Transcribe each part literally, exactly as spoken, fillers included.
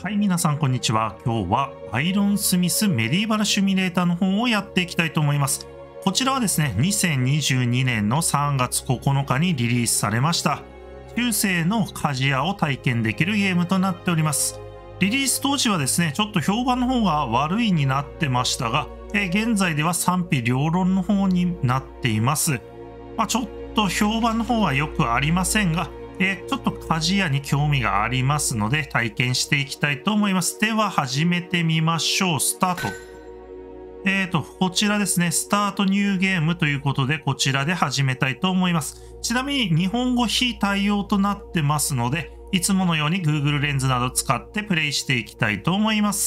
はい、皆さんこんにちは。今日はアイロンスミスメディーバルシミュレーターの方をやっていきたいと思います。こちらはですね、にせんにじゅうにねんのさんがつここのかにリリースされました。中世の鍛冶屋を体験できるゲームとなっております。リリース当時はですね、ちょっと評判の方が悪いになってましたが、え現在では賛否両論の方になっています。まあ、ちょっと評判の方はよくありませんが、えー、ちょっと鍛冶屋に興味がありますので体験していきたいと思います。では始めてみましょう。スタート。えーと、こちらですね、スタートニューゲームということで、こちらで始めたいと思います。ちなみに日本語非対応となってますので、いつものように Google レンズなど使ってプレイしていきたいと思います。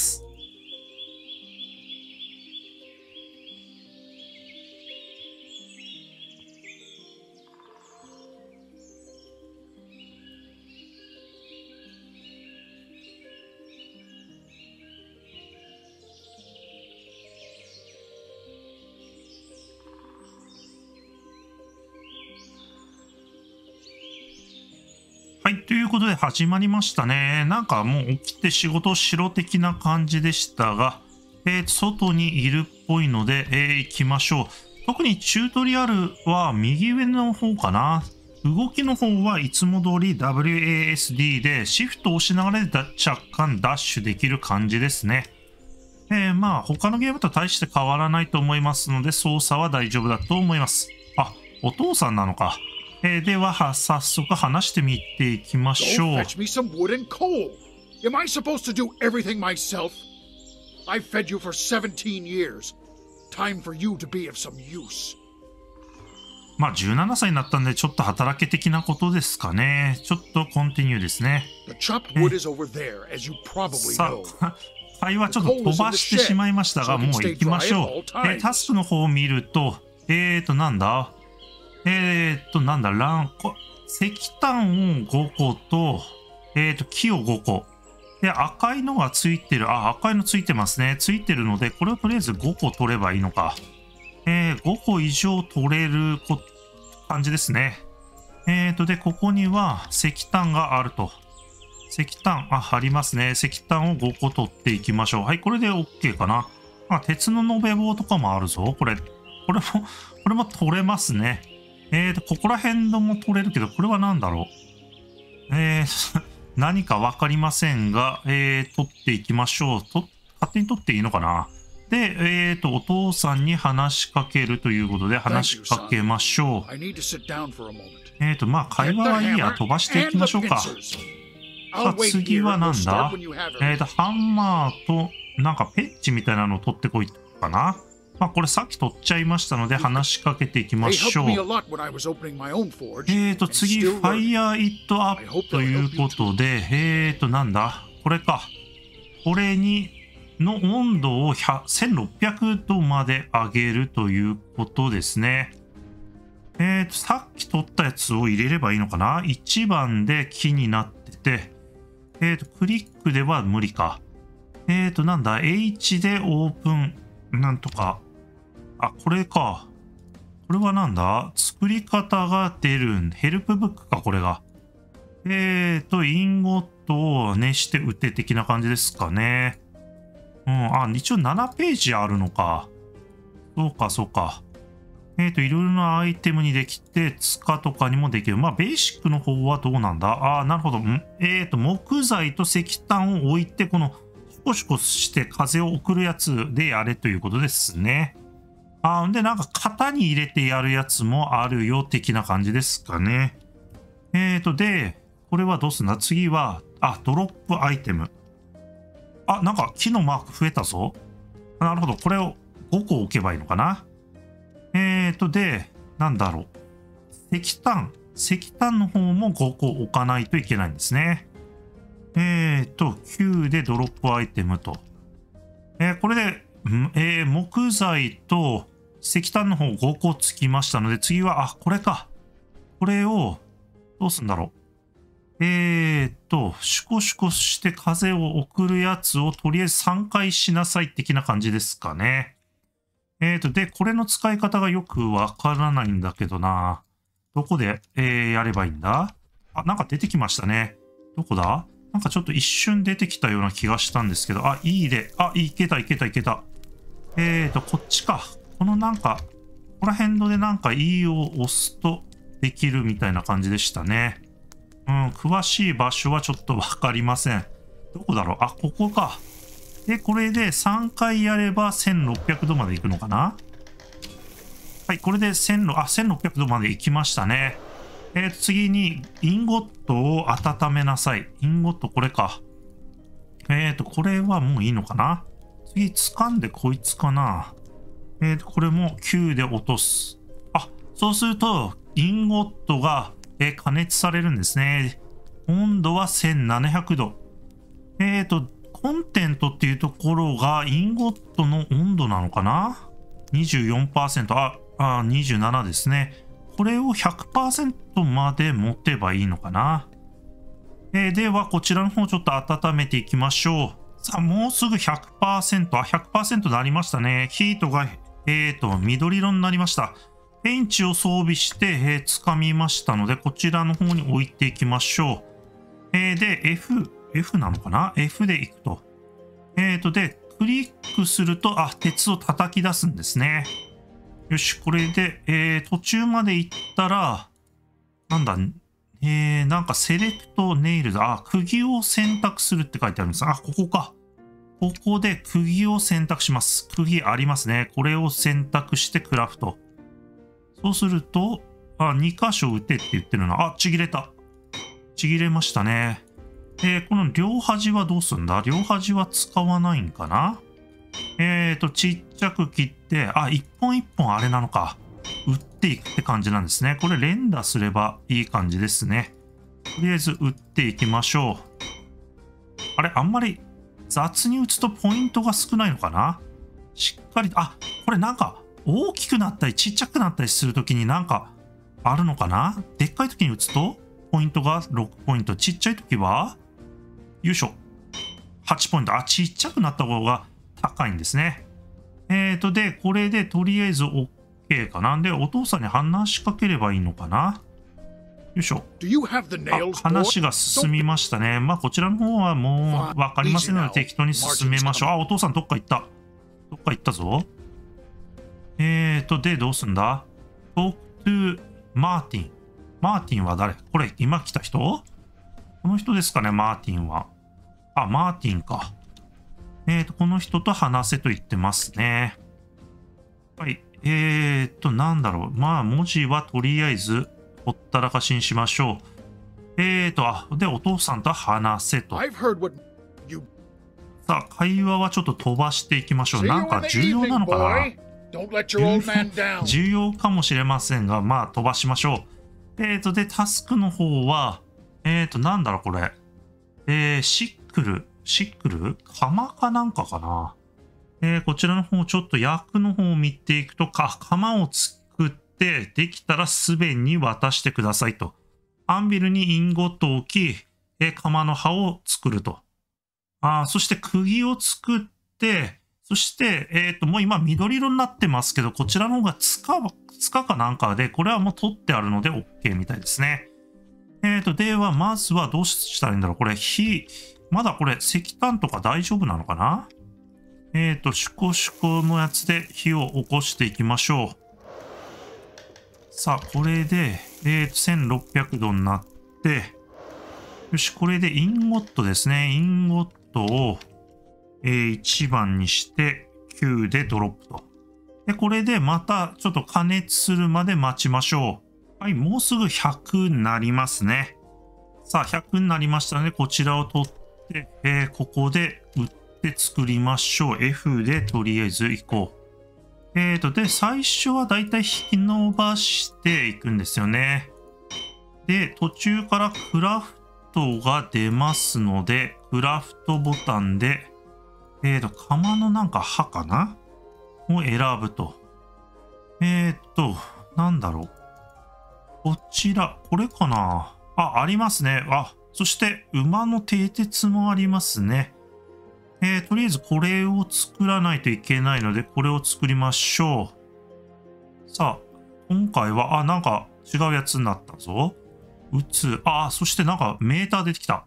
はい、ということで始まりましたね。なんかもう起きて仕事しろ的な感じでしたが、えー、外にいるっぽいので、えー、行きましょう。特にチュートリアルは右上の方かな。動きの方はいつも通り ダブリューエーエスディー でシフトを押しながら若干ダッシュできる感じですね。えー、まあ他のゲームと大して変わらないと思いますので操作は大丈夫だと思います。あ、お父さんなのか。えー、では早速話してみていきましょう。 Go fetch me some wood and coal. Am I supposed to do everything myself? I fed you for seventeen years. Time for you to be of some use. まあじゅうななさいになったんでちょっと働け的なことですかね。ちょっとコンティニューですね。 The chopped wood is over there, as you probably さ know. あ、会話ちょっと飛ばしてしまいましたが、もう行きましょう。えー、タスクの方を見ると、えーとなんだえー、っと、なんだ、ラン、石炭をごこと、えー、っと、木をごこ。で、赤いのがついてる。あ、赤いのついてますね。ついてるので、これをとりあえずごこ取ればいいのか。えー、ごこ以上取れるこ感じですね。えー、っと、で、ここには石炭があると。石炭、あ、ありますね。石炭をごこ取っていきましょう。はい、これで OK かな。あ、鉄の延べ棒とかもあるぞ。これ、これも、これも取れますね。えーと、ここら辺のも取れるけど、これは何だろう。えー、何かわかりませんが、えー、取っていきましょう。と、勝手に取っていいのかな。で、えーと、お父さんに話しかけるということで、話しかけましょう。えーと、まあ、会話はいいや、飛ばしていきましょうか。さあ、次は何だえーと、ハンマーと、なんかペッチみたいなのを取ってこいかな。まあこれさっき取っちゃいましたので話しかけていきましょう。えーと次、Fire It Up ということで、えーとなんだこれか。これに、の温度をせんろっぴゃくどまで上げるということですね。えーとさっき取ったやつを入れればいいのかな ?いち 番で木になってて、えーとクリックでは無理か。えーとなんだ H でオープン、なんとか。あ、これか。これはなんだ作り方が出る。ヘルプブックか、これが。えーと、インゴットを熱して打て的な感じですかね。うん、あ、一応ななページあるのか。そうか、そうか。えーと、いろいろなアイテムにできて、塚とかにもできる。まあ、ベーシックの方はどうなんだあ、なるほど。んえーと、木材と石炭を置いて、この、シコシコして風を送るやつでやれということですね。あ、で、なんか型に入れてやるやつもあるよ的な感じですかね。えーと、で、これはどうすんだ次は、あ、ドロップアイテム。あ、なんか木のマーク増えたぞ。なるほど。これをごこ置けばいいのかな。えーと、で、なんだろう。石炭。石炭の方もごこ置かないといけないんですね。えーと、きゅうでドロップアイテムと。えー、これで、えー、木材と、石炭の方ごこつきましたので、次は、あ、これか。これを、どうすんだろう。えーっと、シュコシュコして風を送るやつをとりあえずさんかいしなさい的な感じですかね。えーっと、で、これの使い方がよくわからないんだけどな。どこで、えー、やればいいんだあ、なんか出てきましたね。どこだなんかちょっと一瞬出てきたような気がしたんですけど、あ、いいで、あ、いけたいけたいけた。えーと、こっちか。このなんか、ここら辺でなんか E を押すとできるみたいな感じでしたね。うん、詳しい場所はちょっとわかりません。どこだろう？あ、ここか。で、これでさんかいやればせんろっぴゃくどまで行くのかな？はい、これでせんろっぴゃくどまで行きましたね。えーと、次に、インゴットを温めなさい。インゴット、これか。えーと、これはもういいのかな？次、掴んでこいつかな。えーと、これもきゅうで落とす。あ、そうすると、インゴットが、えー、加熱されるんですね。温度はせんななひゃくど。えーと、コンテントっていうところが、インゴットの温度なのかな？ にじゅうよんパーセント。あ、あ、にじゅうななですね。これを ひゃくパーセント まで持てばいいのかな。えー、では、こちらの方ちょっと温めていきましょう。さあ、もうすぐ ひゃくパーセント。あ、ひゃくパーセント になりましたね。ヒートが、えーと、緑色になりました。ペンチを装備して、えー、掴みましたので、こちらの方に置いていきましょう。えー、で、F、F なのかな？ F でいくと。えーと、で、クリックすると、あ、鉄を叩き出すんですね。よし、これで、えー、途中まで行ったら、なんだ、えー、なんかセレクトネイルズ、あ、釘を選択するって書いてあるんです。あ、ここか。ここで釘を選択します。釘ありますね。これを選択してクラフト。そうすると、あ、に箇所打てって言ってるな。あ、ちぎれた。ちぎれましたね。えー、この両端はどうすんだ？両端は使わないんかな？えーと、ちっちゃく切って、あ、一本一本あれなのか。打っていくって感じなんですね。これ連打すればいい感じですね。とりあえず打っていきましょう。あれ、あんまり雑に打つとポイントが少ないのかな？しっかり、あ、これなんか大きくなったりちっちゃくなったりするときになんかあるのかな？でっかいときに打つとポイントがろくポイント。ちっちゃいときは、よいしょ。はちポイント。あ、ちっちゃくなった方が高いんですね。えーと、で、これでとりあえず OK かな。で、お父さんに話しかければいいのかな。よいしょ。あ、話が進みましたね。まあ、こちらの方はもう分かりませんので適当に進めましょう。あ、お父さんどっか行った。どっか行ったぞ。えーと、で、どうすんだ？ Talk to マーティン。マーティンは誰？これ、今来た人？この人ですかね、マーティンは。あ、マーティンか。えーと、この人と話せと言ってますね。はい。えーと、なんだろう。まあ、文字はとりあえず、ほったらかしにしましょう。えーと、あ、で、お父さんと話せと。さあ、会話はちょっと飛ばしていきましょう。なんか重要なのかな？重要かもしれませんが、まあ、飛ばしましょう。えーと、で、タスクの方は、えーと、なんだろう、これ。えー、シックル。シックル？釜かなんかかな。えー、こちらの方、ちょっと役の方を見ていくと、か、釜を作って、できたらすべに渡してくださいと。アンビルにインゴットを置き、えー、釜の刃を作ると。あ、そして釘を作って、そして、えっと、もう今緑色になってますけど、こちらの方が塚、塚かなんかで、これはもう取ってあるので OK みたいですね。えっと、では、まずはどうしたらいいんだろう。これ、火、まだこれ、石炭とか大丈夫なのかな？えっと、シュコシュコのやつで火を起こしていきましょう。さあ、これで、えーと、せんろっぴゃくどになって、よし、これでインゴットですね。インゴットを、えー、いちばんにしてきゅうでドロップと。で、これでまたちょっと加熱するまで待ちましょう。はい、もうすぐひゃくになりますね。さあ、ひゃくになりましたので、こちらを取って、えー、ここで打って作りましょう。F でとりあえず行こう。えーと、で、最初はだいたい引き伸ばしていくんですよね。で、途中からクラフトが出ますので、クラフトボタンで、えーと、釜のなんか刃かなを選ぶと。えーと、なんだろう。こちら、これかなあ、ありますね。あ、そして馬の蹄鉄もありますね。えー、とりあえずこれを作らないといけないので、これを作りましょう。さあ、今回は、あ、なんか違うやつになったぞ。打つ。あ、そしてなんかメーター出てきた。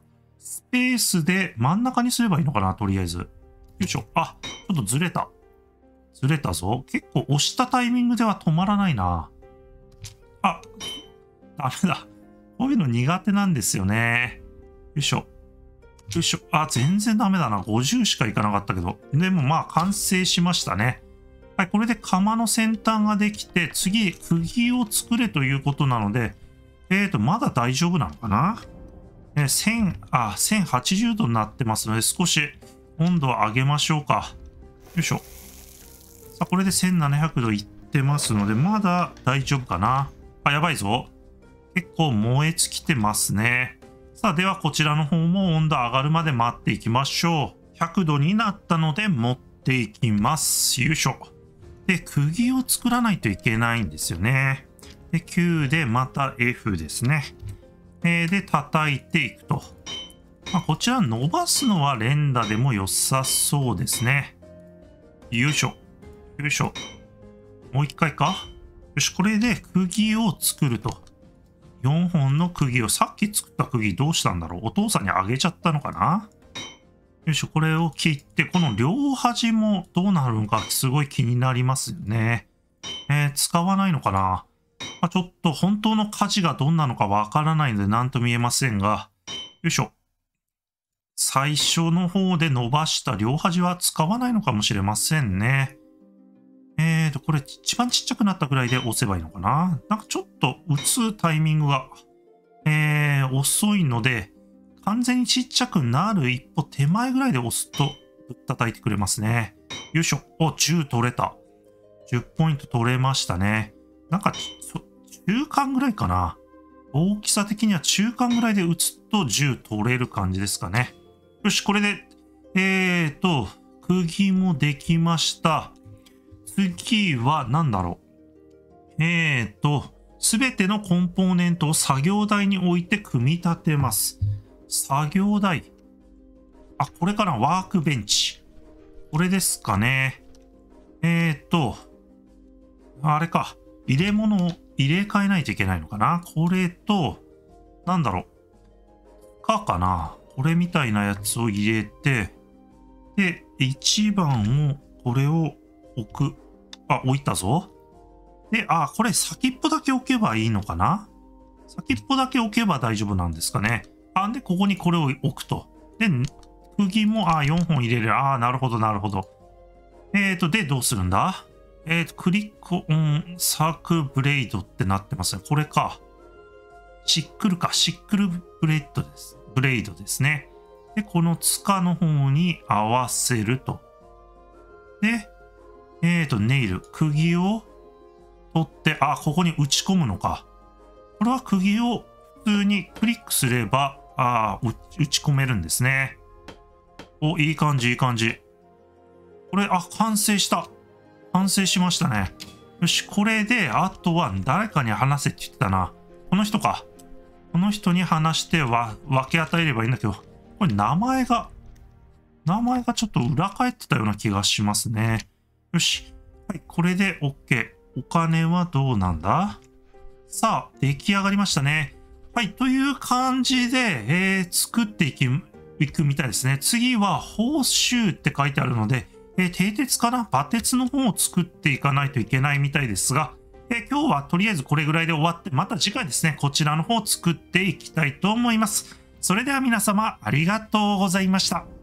スペースで真ん中にすればいいのかな、とりあえず。よいしょ。あ、ちょっとずれた。ずれたぞ。結構押したタイミングでは止まらないな。あ、ダメだ。こういうの苦手なんですよね。よいしょ。よいしょ。あ、全然ダメだな。ごじゅうしかいかなかったけど。でもまあ完成しましたね。はい、これで釜の先端ができて、次、釘を作れということなので、えーと、まだ大丈夫なのかな？えー、せん、あ、せんはちじゅうどになってますので、少し温度を上げましょうか。よいしょ。さあ、これでせんななひゃくどいってますので、まだ大丈夫かな。あ、やばいぞ。結構燃え尽きてますね。さあ、ではこちらの方も温度上がるまで待っていきましょう。ひゃくどになったので持っていきます。よいしょ。で、釘を作らないといけないんですよね。で、きゅうでまた エフ ですね。えー、で、叩いていくと。まあ、こちら伸ばすのは連打でも良さそうですね。よいしょ。よいしょ。もう一回か。よし、これで釘を作ると。よんほんの釘を、さっき作った釘どうしたんだろう。お父さんにあげちゃったのかな。よいしょ、これを切って、この両端もどうなるのかすごい気になりますよね。えー、使わないのかな。まあ、ちょっと本当の火事がどんなのかわからないので何とも言えませんが、よいしょ。最初の方で伸ばした両端は使わないのかもしれませんね。えーと、これ一番ちっちゃくなったぐらいで押せばいいのかな。なんかちょっと打つタイミングが、えー、遅いので、完全にちっちゃくなる一歩手前ぐらいで押すと、ぶったたいてくれますね。よいしょ。お、じゅう取れた。じゅうポイント取れましたね。なんか、中間ぐらいかな。大きさ的には中間ぐらいで打つとじゅう取れる感じですかね。よし、これで、えーと、釘もできました。次は何だろう。えーと、すべてのコンポーネントを作業台に置いて組み立てます。作業台。あ、これかな。ワークベンチ。これですかね。えーと、あれか。入れ物を入れ替えないといけないのかな。これと、なんだろう。かかな。これみたいなやつを入れて、で、いちばんを、これを置く。あ、置いたぞ。で、あ、これ先っぽだけ置けばいいのかな。先っぽだけ置けば大丈夫なんですかね。あ、で、ここにこれを置くと。で、釘も、あ、よんほん入れる。あ、なるほど、なるほど。えーと、で、どうするんだ。えーと、クリックオンサークブレイドってなってますね。これか。シックルか。シックルブレイドです。ブレイドですね。で、この塚の方に合わせると。で、えーと、ネイル。釘を取って、あ、ここに打ち込むのか。これは釘を普通にクリックすれば、あ打ち込めるんですね。お、いい感じ、いい感じ。これ、あ、完成した。完成しましたね。よし、これで、あとは誰かに話せって言ってたな。この人か。この人に話しては分け与えればいいんだけど、これ名前が、名前がちょっと裏返ってたような気がしますね。よし。はい、これで OK。お金はどうなんだ？さあ、出来上がりましたね。はい、という感じで、えー、作っていき、いくみたいですね。次は、報酬って書いてあるので、えー、蹄鉄かな？馬鉄の方を作っていかないといけないみたいですが、えー、今日はとりあえずこれぐらいで終わって、また次回ですね、こちらの方を作っていきたいと思います。それでは皆様、ありがとうございました。